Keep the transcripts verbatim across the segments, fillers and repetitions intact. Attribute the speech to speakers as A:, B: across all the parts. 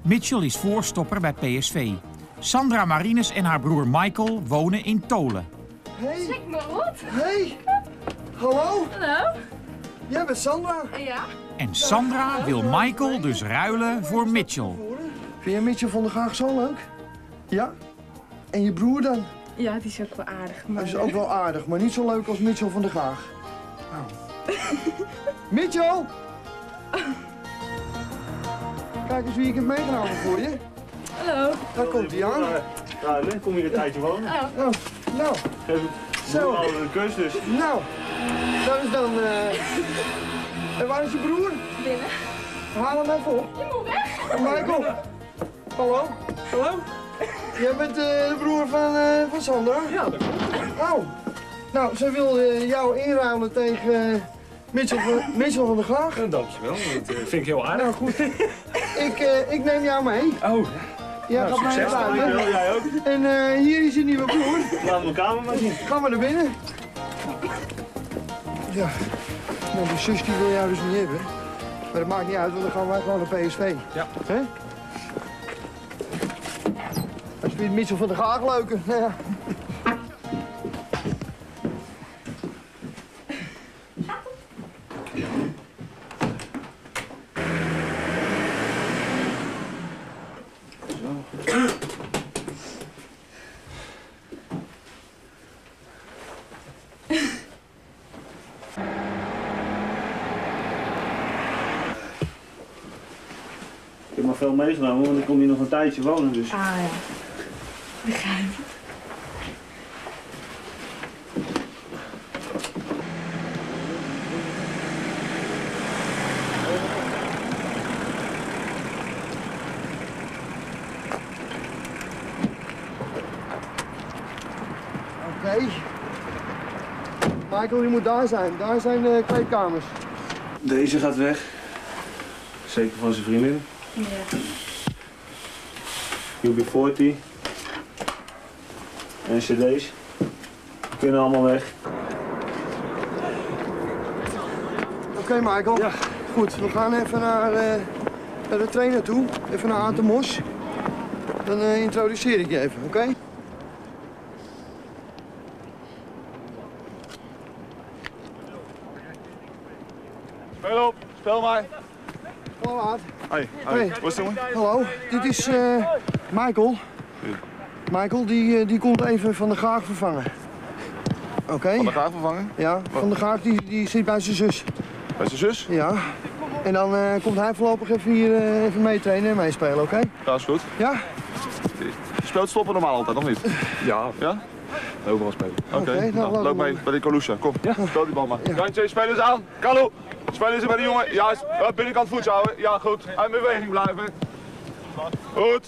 A: Mitchell is voorstopper bij P S V. Sandra Marines en haar broer Michael wonen in Tolen.
B: Hey.
C: Schrik me wat.
B: Hey. Hallo.
C: Hallo.
B: Jij bent Sandra.
C: Ja.
A: En Sandra wil Michael dus ruilen voor Mitchell.
B: Vind jij Mitchell van der Gaag zo leuk? Ja? En je broer dan?
C: Ja, die is ook wel aardig. Maar...
B: Hij is ook wel aardig, maar niet zo leuk als Mitchell van der Gaag. Oh. Mitchell! Kijk eens wie ik heb meegenomen voor je.
C: Hallo.
B: Daar komt hij aan.
D: Ja, dan kom je een tijdje wonen.
C: Oh.
B: Nou, nou.
D: Geef
B: Zo.
D: al een kus dus.
B: Nou, dat is dan... Uh... En waar is je broer?
C: Binnen.
B: Haal hem even op.
C: Je moet weg.
B: Michael. Hallo. Hallo. Jij bent uh, de broer van, uh, van Sandra?
E: Ja, dat klopt.
B: Oh. Nou, zij wil uh, jou inruilen tegen uh, Mitchell, van, Mitchell van der Gaag.
E: Ja, dankjewel, dat uh, vind ik heel aardig.
B: Nou goed, ik, uh, ik neem jou mee.
E: Oh.
B: Jij
E: Nou,
B: gaat mij
E: succes,
B: ruilen.
D: Dankjewel, jij ook.
B: En uh, hier is je nieuwe broer.
D: Laat mijn kamer maar zien.
B: Gaan we naar binnen. Ja, nou die zus die wil jou dus niet hebben. Maar dat maakt niet uit, want dan gaan wij gewoon naar P S V.
E: Ja.
B: Hè? Als je Mitchell van der Gaag leuker. Nou ja.
D: Ik heb maar veel meegenomen, want ik kom hier nog een tijdje wonen dus.
C: Ah ja. Begrijp.
B: Oké. Okay. Michael, je moet daar zijn. Daar zijn de kleedkamers.
D: Deze gaat weg. Zeker van zijn vriendin.
C: Ja.
D: U B veertig. En cd's. Die kunnen allemaal weg.
B: Oké, okay, Michael. Ja. Goed, we gaan even naar, uh, naar de trainer toe. Even naar Atemos. Dan uh, introduceer ik je even, oké? Okay?
F: Speel op, speel maar.
B: Hallo, Aad.
F: Hoi, hoi.
B: Hey.
F: Wat is het, jongen?
B: Hallo, dit is uh, Michael. Michael, die, uh, die komt even Van der Gaag vervangen. Oké? Okay.
F: Van der Gaag vervangen?
B: Ja, Van der Gaag die, die zit bij zijn zus.
F: Bij zijn zus?
B: Ja. En dan uh, komt hij voorlopig even hier uh, even meetrainen en meespelen, oké? Okay?
F: Ja, is goed.
B: Ja?
F: Je speelt stoppen normaal altijd, of niet?
E: Ja,
F: ja?
E: overal spelen.
F: Oké, okay.
B: Okay, nou,
F: nou, loop mee bij die Kalusha. Kom, ja. Speel die bal maar. Ja. Jantje, speel eens aan. Kalu, speel eens bij die jongen. Juist, ja, binnenkant voet houden. Ja, goed. Uit beweging blijven. Goed.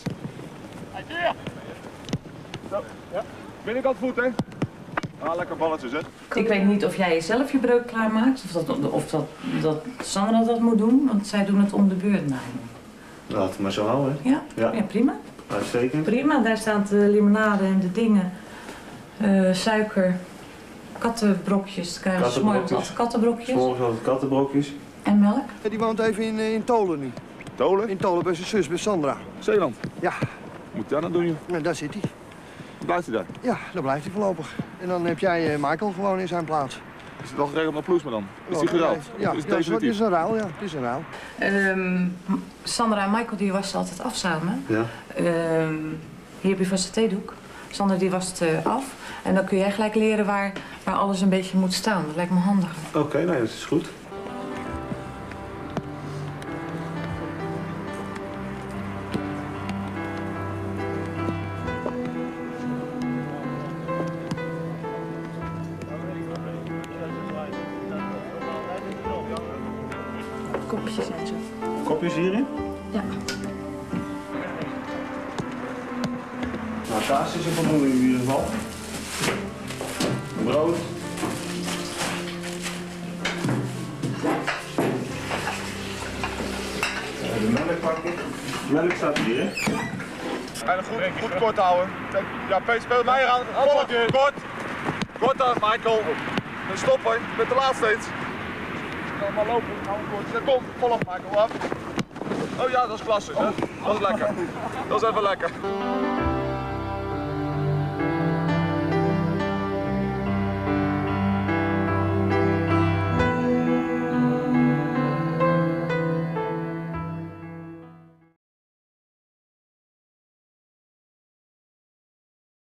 F: Zo, ja. Binnenkant voet, hè. Ah, lekker balletjes, hè.
G: Ik weet niet of jij zelf je breuk klaarmaakt of, dat, of dat, dat Sandra dat moet doen, want zij doen het om de beurt naar je.
D: Laat het maar zo houden.
G: Ja? Ja, ja, prima.
D: Uitstekend.
G: Prima, daar staat de limonade en de dingen. Uh, suiker, kattenbrokjes, krijgen ze morgens altijd kattenbrokjes.
D: Morgens altijd kattenbrokjes.
G: En melk.
B: Die woont even in, in Tolen nu.
F: Tolen?
B: In Tolen bij zijn zus, bij Sandra.
F: Zeeland?
B: Ja.
F: Moet jij dat doen, joh?
B: Nou, daar zit hij.
F: Blijft hij daar?
B: Ja, daar blijft hij voorlopig. En dan heb jij uh, Michael gewoon in zijn plaats.
F: Is het al geregeld met Ploesma dan? Is die geruild?
B: Ja,
F: is het
B: ja,
F: definitief?
B: het is een ruil, ja. Het is een ruil.
G: Um, Sandra en Michael die wassen altijd af samen.
D: Ja.
G: Um, hier heb je vast de theedoek. Sandra die wast uh, af. En dan kun jij gelijk leren waar, waar alles een beetje moet staan. Dat lijkt me handiger.
D: Oké, okay, nou dat is goed.
C: Kopjes en zo.
D: Kopjes hierin?
C: Ja.
D: Nou, kaas is er voldoende in ieder geval. Brood. De melk pakken. De melk staat hier, hè?
F: En goed, goed kort houden. Ja, Peter, speel mij aan. Volk, kort. Korter, Michael. En stoppen, je bent te laat steeds. Allemaal lopen, hou hem kort. Kom, volg Michael af. Oh ja, dat is klasse. Hè? Dat is lekker. Dat is even lekker.